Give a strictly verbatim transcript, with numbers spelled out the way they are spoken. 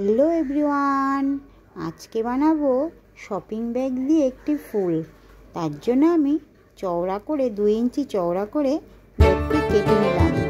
Hello everyone, আজকে বানাবো shopping bag দিয়ে একটি ফুল। তার জন্য আমি চওড়া করে দুই ইঞ্চি চওড়া করে ব্যাগটি কেটে নিলাম।